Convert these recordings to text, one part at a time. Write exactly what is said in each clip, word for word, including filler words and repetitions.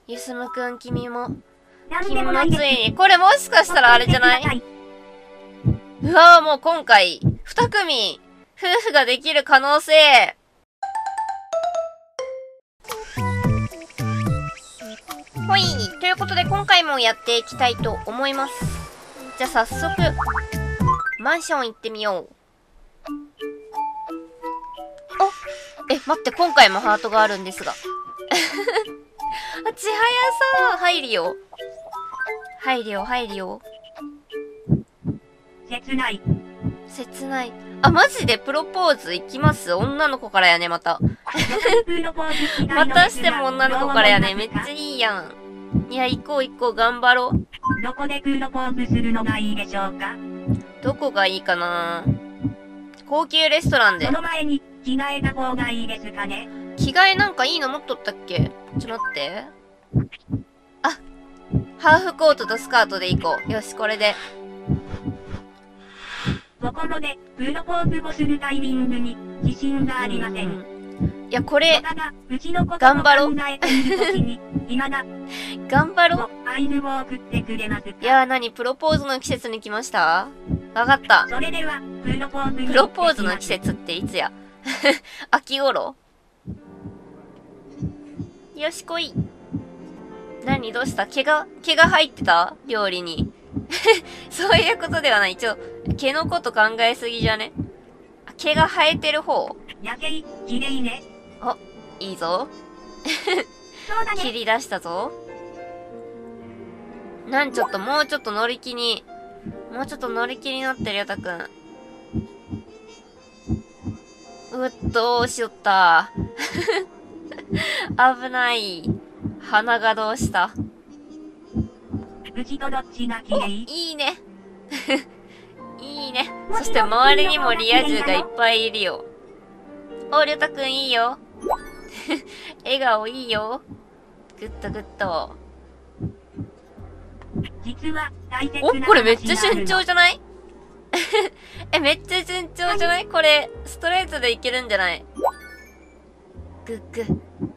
ゆすむくん、君も。君もついに。これもしかしたらあれじゃない？うわぁ、もう今回、二組、夫婦ができる可能性。ほい。ということで今回もやっていきたいと思います。じゃあ早速、マンション行ってみよう。お、え、待って、今回もハートがあるんですが。あ、ちはやさん、入るよ。入るよ、入るよ。 切ない。 切ない。あ、マジでプロポーズ行きます？女の子からやね、また。またしても女の子からやね。めっちゃいいやん。いや、行こう行こう、頑張ろう。 どこでプロポーズするのがいいでしょうか？ どこがいいかな？高級レストランで。 その前に着替えた方がいいですかね？ 着替えなんかいいの持っとったっけ？ちょっと待って。あ、ハーフコートとスカートで行こう。よし、これで。 ところで、プロポーズをするタイミングに自信がありません。 いや、これ、 頑張ろう。 頑張ろう。 アイルを送ってくれますか？ いやー、なに、プロポーズの季節に来ました？わかった。 それでは、プロポーズにプロポーズの季節っていつや？秋頃？よし、来い。何、どうした？毛が、毛が入ってた？料理に。そういうことではない。一応、毛のこと考えすぎじゃね？毛が生えてる方？ やけい、きれいね。 お、いいぞ。 そうだね。 切り出したぞ。なんちょっと、もうちょっと乗り気に、もうちょっと乗り気になってるよ、たくん。うっ、どうしよった。危ない。鼻がどうした？ うちとどっちがきれい？ いいね。いいね。そして周りにもリア充がいっぱいいるよ。お、りょうたくんいいよ。笑顔いいよ。ぐっとぐっと。 実は大切なお、これめっちゃ順調じゃない？え、めっちゃ順調じゃない？これ、ストレートでいけるんじゃない？ぐっぐ。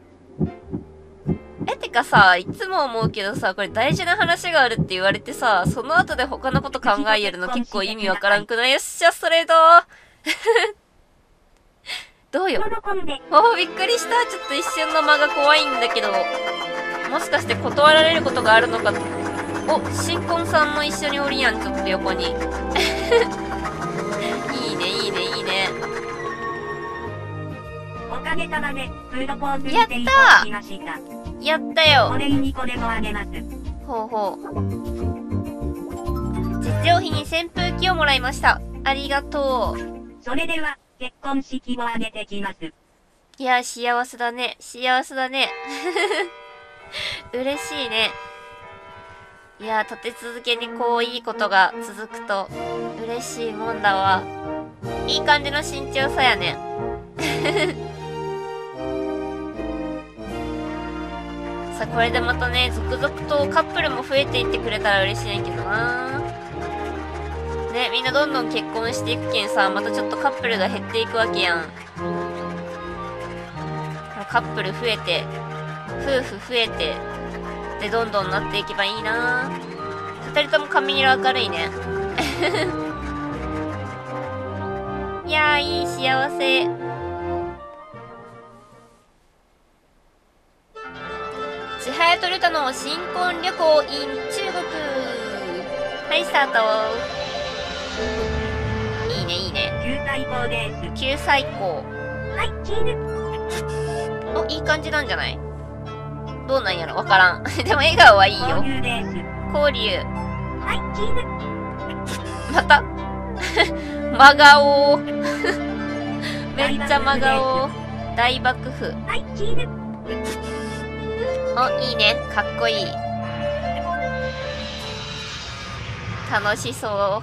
え、てかさ、いつも思うけどさ、これ大事な話があるって言われてさ、その後で他のこと考えるの結構意味わからんくない？よっしゃ、ストレートどうよ？おー、びっくりした。ちょっと一瞬の間が怖いんだけど、もしかして断られることがあるのか。お、新婚さんも一緒におりやん、ちょっと横に。いいね、いいね、いいね。 おかげさまで、プロポーズしていただきました。 やったよ。 お礼にこれもあげます。 ほうほう。実用費に扇風機をもらいました。ありがとう。 それでは、結婚式を挙げてきます。 いや、幸せだね。幸せだね。嬉しいね。いや、立て続けにこういいことが続くと嬉しいもんだわ。いい感じの身長差やね。さあ、これでまたね、続々とカップルも増えていってくれたら嬉しいねんけどな。ね、みんなどんどん結婚していくけんさ、またちょっとカップルが減っていくわけやん。カップル増えて、夫婦増えて、で、どんどんなっていけばいいな。二人とも髪色明るいね。いやー、いい幸せ。ちはやとりゅうたの新婚旅行 in 中国。はい、スタート。いいね、いいね。 急最高です。 急最高。 はい、チーズ。 お、いい感じなんじゃない？どうなんやろ？わからん。でも笑顔はいいよ。 交流です。 交流。 はい、チーズ。 また真顔。めっちゃ真顔。大爆風。 はい、チーズ。 お、いいね。かっこいい。楽しそう。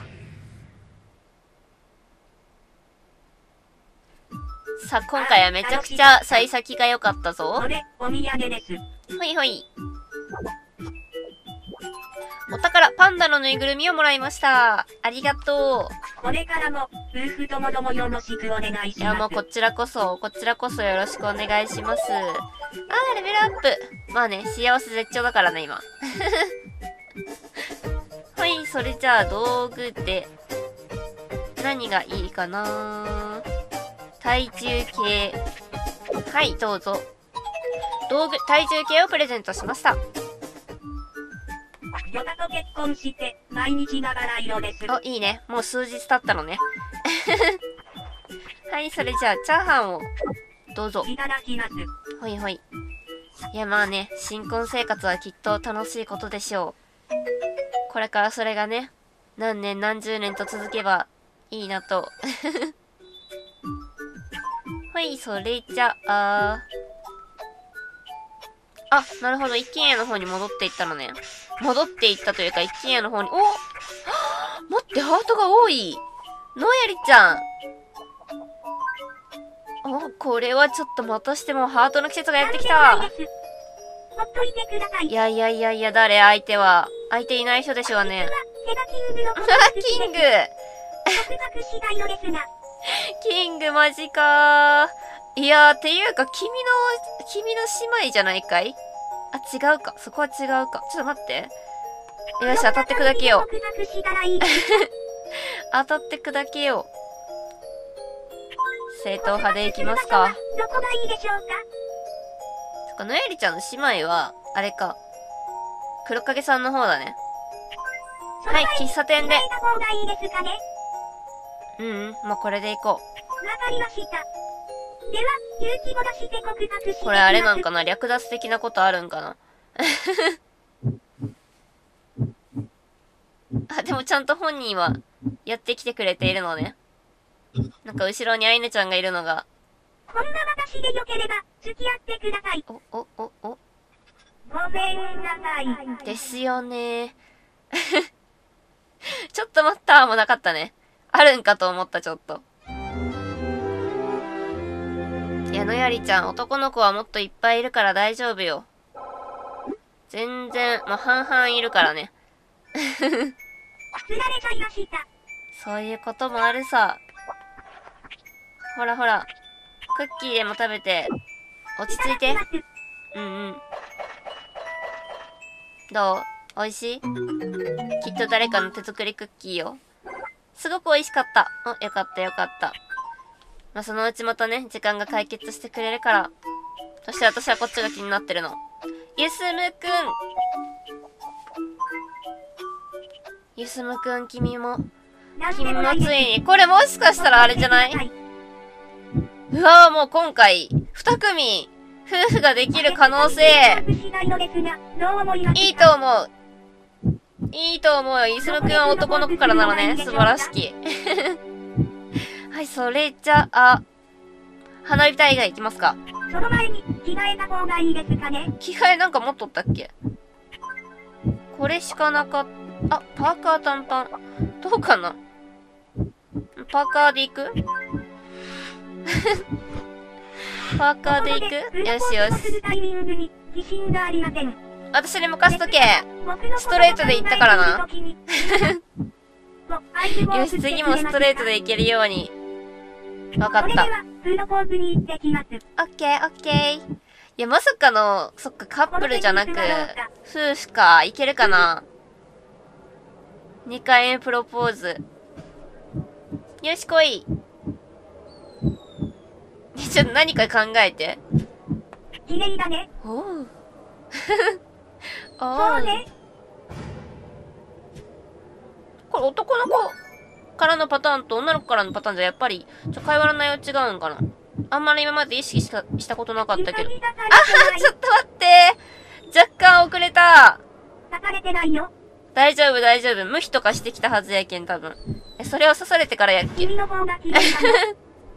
さあ、今回はめちゃくちゃ幸先が良かったぞ。 これ、お土産です。 ほいほい。 お宝、パンダのぬいぐるみをもらいました。ありがとう。 これからも、夫婦ともどもよろしくお願いします。 いや、もうこちらこそ、こちらこそよろしくお願いします。あー、レベルアップ。まあね、幸せ絶頂だからね、今。はい、それじゃあ、道具で、何がいいかな？体重計。はい、どうぞ。道具、体重計をプレゼントしました。 ヨタと結婚して、毎日ながら色です。 お、いいね。もう数日経ったのね。はい、それじゃあ、チャーハンを、どうぞ。 いただきます。 ほいほい。いや、まあね、新婚生活はきっと楽しいことでしょう。これからそれがね、何年何十年と続けばいいなと。ほい、それじゃあ、あ、なるほど、一軒家の方に戻っていったのね。戻っていったというか、一軒家の方に、お待って、ハートが多いのやりちゃん。お、これはちょっとまたしてもハートの季節がやってきた。 ほっといてください。 いやいやいやいや、誰相手は。相手いない人でしょうね。 ヘガキングのことが好きです。 キング告白したいのですが。 キングマジかー。いやー、ていうか、君の、君の姉妹じゃないかい？あ、違うか。そこは違うか。ちょっと待って。よし、当たって砕けよう。当たって砕けよう。正統派でいきますか。 どこがいいでしょうか？ そっか、のやりちゃんの姉妹は、あれか。黒影さんの方だね。はい、喫茶店で。うんうん、もうこれで行こう。 わかりました。では、勇気を出して告白してきます。 これあれなんかな？略奪的なことあるんかな？あ、でもちゃんと本人はやってきてくれているのね。なんか後ろにアイネちゃんがいるのが。 こんな私でよければ、付き合ってください。 お、お、お、お。 ごめんなさい。 ですよね。ちょっと待ったもなかったね。あるんかと思った、ちょっと。いや、のやりちゃん、男の子はもっといっぱいいるから大丈夫よ。全然、まあ、半々いるからね。 釣られちゃいました。 そういうこともあるさ。ほらほら。クッキーでも食べて、落ち着いて。うんうん。どう？美味しい？きっと誰かの手作りクッキーよ。すごく美味しかった。お、よかったよかった。まあ、そのうちまたね、時間が解決してくれるから。そして私はこっちが気になってるの。ゆすむくん。ゆすむくん、君も。君もついに。これもしかしたらあれじゃない？うわぁ、もう今回、二組、夫婦ができる可能性。いいと思う。いいと思うよ。ゆすむくんは男の子からなのね。素晴らしき。はい、それじゃあ、花火大会行きますか。 その前に、着替えた方がいいですかね。 着替えなんか持っとったっけ？これしかなかった。あ、パーカー短パン。どうかな？パーカーで行く？パーカーで行く？よしよし。私に任せとけ。ストレートで行ったからな。よし、次もストレートで行けるように。わかった。オッケー、オッケー。いや、まさかの、そっか、カップルじゃなく、夫婦か。いけるかな？にかいめプロポーズ。よし、来い。ちょっと何か考えて。 綺麗だね。 おう。 そうね。 これ男の子からのパターンと女の子からのパターンじゃやっぱり、ちょ、会話の内容違うんかな。あんまり今まで意識した、したことなかったけど。あはちょっと待って若干遅れた刺されてないよ。 大丈夫大丈夫。無比とかしてきたはずやけん、多分。え、それを刺されてからやっけ。 君の方が綺麗だね。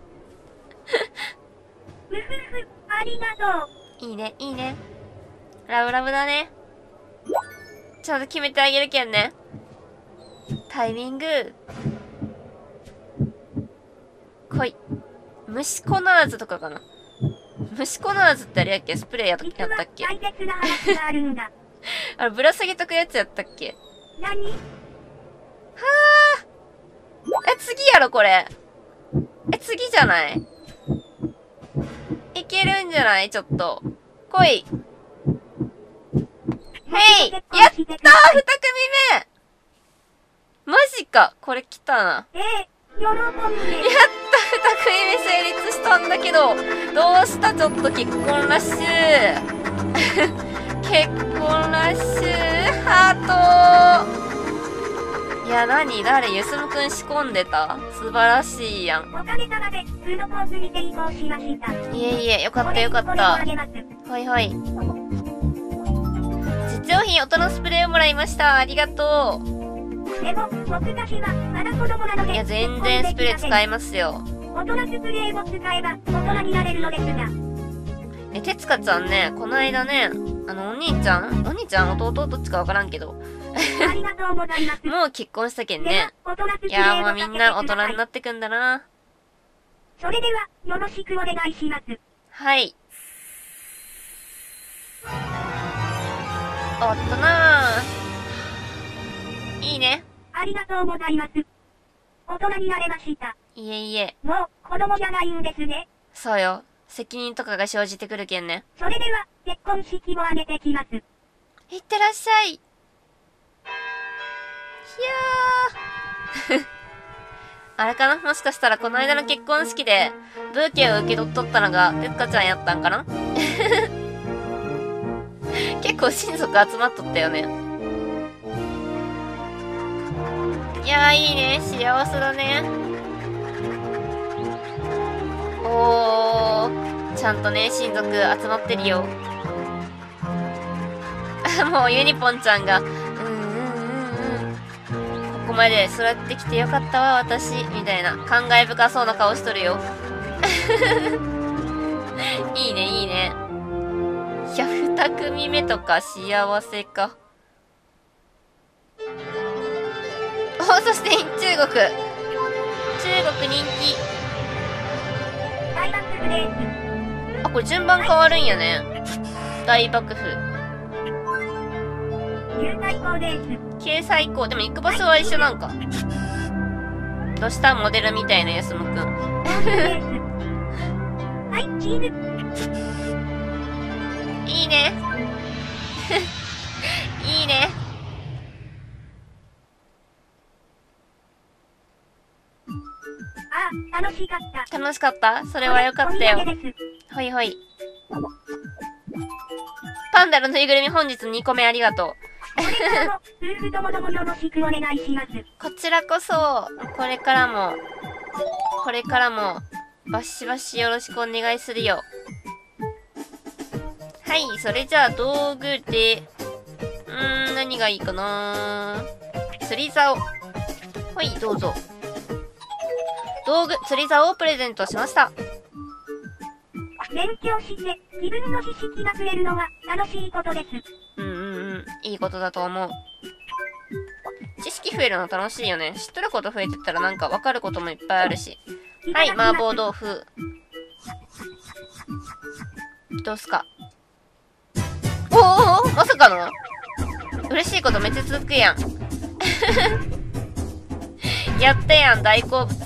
ふふふ、ありがとう。いいね、いいね。ラブラブだね。ちゃんと決めてあげるけんね。タイミング。来い。虫コナーズとかかな。虫コナーズってあれやっけ？スプレーやったっけ？ 大切な話があるんだ。 あれ、ぶら下げとくやつやったっけ？ 何？ はあ。え、次やろ、これ。え、次じゃない？いけるんじゃない？ちょっと。来い。へい！やったー！二組目！マジか！これ来たな。 ええー、喜んで。 やった！二組目成立したんだけど、どうした？ちょっと結婚ラッシュ。結婚ラッシュ、ハート。いや、なに？誰？ゆすむくん仕込んでた？素晴らしいやん。 おかげさまで、プロポーズに成功しました。 いえいえ、よかったよかった。はいはい。実用品、音のスプレーをもらいました。ありがとう。 でも、僕たちは、まだ子供なので。 いや、全然スプレー使えますよ。 大人スプレーを使えば、大人になれるのですが。 え、てつかちゃんね、この間ね、あの、お兄ちゃんお兄ちゃん弟どっちかわからんけど。 ありがとうございます。 もう結婚したけんね。いやーもうみんな大人になってくんだな。 それでは、よろしくお願いします。 はい。おっとなー。いいね。 ありがとうございます。大人になれました。 いえいえ。 もう、子供じゃないんですね。 そうよ。責任とかが生じてくるけんね。 それでは、結婚式を挙げてきます。 いってらっしゃい。いやー。あれかな？もしかしたらこの間の結婚式で、ブーケを受け取っとったのが、てつかちゃんやったんかな？結構親族集まっとったよね。いやーいいね。幸せだね。おー。ちゃんとね、親族集まってるよ。もうユニポンちゃんが、うんうんうんうん。ここまで育ってきてよかったわ、私。みたいな、感慨深そうな顔しとるよ。いいね、いいね。いや、二組目とか幸せか。お、そして中国。中国人気。 大爆風です。 あ、これ順番変わるんやね。大爆風。 旧最高です。 旧最高。でも行く場所は一緒なんか。どうしたモデルみたいなやすむくん。 はい、チーズ。 いいね。いいね。 ああ、楽しかった。 楽しかった？それはよかったよ。ほいほい。パンダのぬいぐるみ本日にこめありがとう。 これからも、夫婦ともどもよろしくお願いします。 こちらこそ、これからも、これからも、バシバシよろしくお願いするよ。はい、それじゃあ道具で、うーん、何がいいかなー。釣り竿。はい、どうぞ。道具、釣り竿をプレゼントしました。 勉強して、自分の知識が増えるのは楽しいことです。 うんうんうん、いいことだと思う。知識増えるの楽しいよね。知っとること増えてったらなんか分かることもいっぱいあるし。はい、麻婆豆腐。どうすか？おお、まさかの嬉しいことめっちゃ続くやん。やったやん、大好物。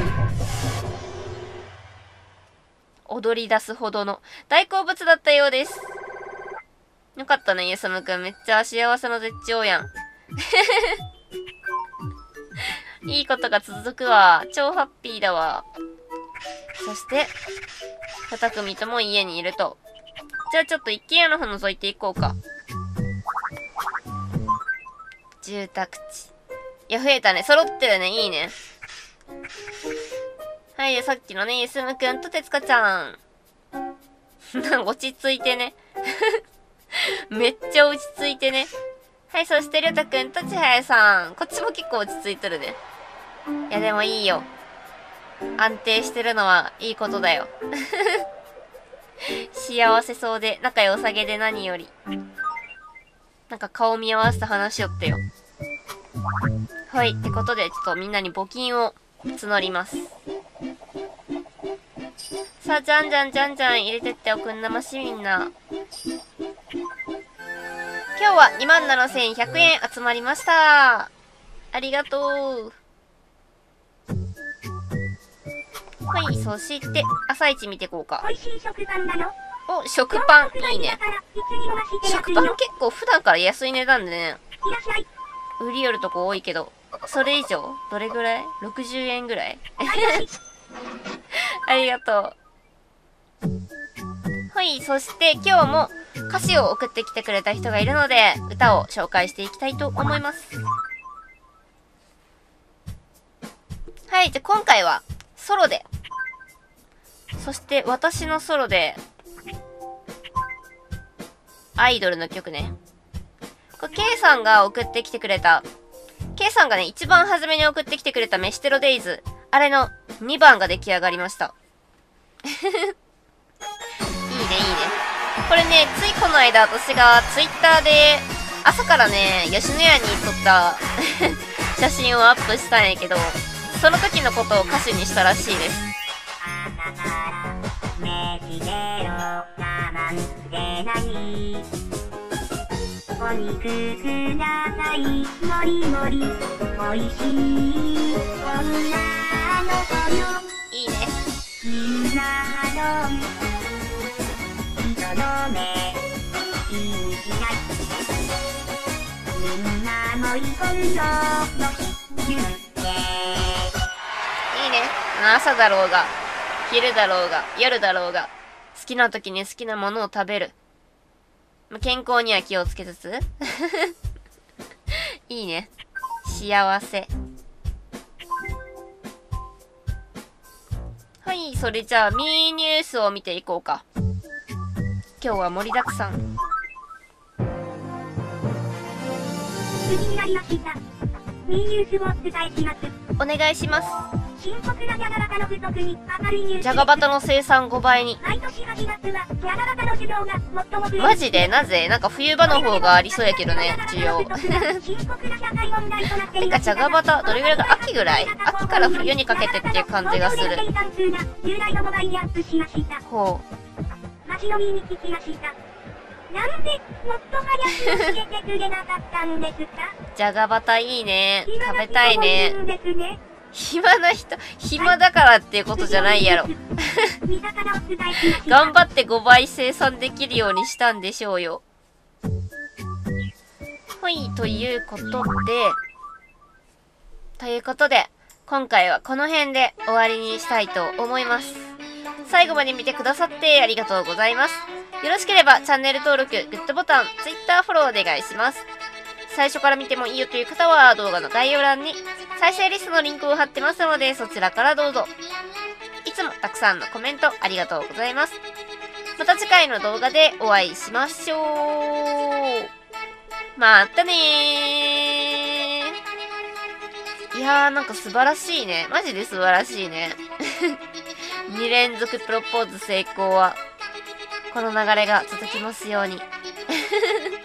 踊り出すほどの大好物だったようです。よかったね、ゆさむくん。めっちゃ幸せの絶頂やん。いいことが続くわ。超ハッピーだわ。そして、二組とも家にいると。じゃあちょっと一軒家の方覗いていこうか。住宅地。いや、増えたね。揃ってるね。いいね。はい、さっきのね、ゆすむくんとてつかちゃん。落ち着いてね。めっちゃ落ち着いてね。はい、そしてりょうたくんとちはやさん。こっちも結構落ち着いとるね。いや、でもいいよ。安定してるのはいいことだよ。幸せそうで、仲良さげで何より。なんか顔見合わせて話しよってよ。はい、ってことで、ちょっとみんなに募金を募ります。さあ、じゃんじゃんじゃんじゃん入れてっておくんなましみんな。 今日はにまんななせんひゃくえん集まりました。ありがとう。はい、そして、朝一見ていこうか。 美味しい食パンなの？ お、食パン、いいね。食パン結構普段から安い値段でね。売り寄るとこ多いけど、それ以上どれぐらい ?ろくじゅう 円ぐらいありがとう。はい、そして今日も歌詞を送ってきてくれた人がいるので、歌を紹介していきたいと思います。はい、じゃあ今回はソロで、そして私のソロで、アイドルの曲ね。これ K さんが送ってきてくれた、K さんがね、一番初めに送ってきてくれた飯テロデイズ、あれのにばんが出来上がりました。いいね、いいね。これね、ついこの間私がツイッターで、朝からね、吉野家に撮った写真をアップしたんやけど、その時のことを歌詞にしたらしいです。お肉ください、もりもり、おいしい女の子よ。いいね。みんなハロー、人の目、気にしない。みんなもいこんぞ、のひ、ゆうけ。いいね。朝だろうが、昼だろうが、夜だろうが、好きな時に好きなものを食べる。健康には気をつけつついいね。幸せ。はい、それじゃあミーニュースを見ていこうか。今日は盛りだくさん。 無事になりました。ミーニュースをお伝えします。 お願いします。 深刻なジャガバタの不足に明るいニュース。 ジャガバタの生産ごばいに。 毎年はちがつはジャガバタの需要が最も増える。 マジでなぜ？なんか冬場の方がありそうやけどね、需要。てか、ジャガバタ、どれぐらいか、秋ぐらい？秋から冬にかけてっていう感じがする。ほう。街飲みに聞きました。なんで、もっと早く教えてくれなかったんですか？ ジャガバタいいね。食べたいね。暇な人、暇だからっていうことじゃないやろ。頑張ってごばい生産できるようにしたんでしょうよ。はい、ということで、ということで、今回はこの辺で終わりにしたいと思います。最後まで見てくださってありがとうございます。よろしければチャンネル登録、グッドボタン、Twitter フォローお願いします。最初から見てもいいよという方は動画の概要欄に再生リストのリンクを貼ってますのでそちらからどうぞ。いつもたくさんのコメントありがとうございます。また次回の動画でお会いしましょう。またねー。いやーなんか素晴らしいね。マジで素晴らしいね。に連続プロポーズ成功はこの流れが続きますように。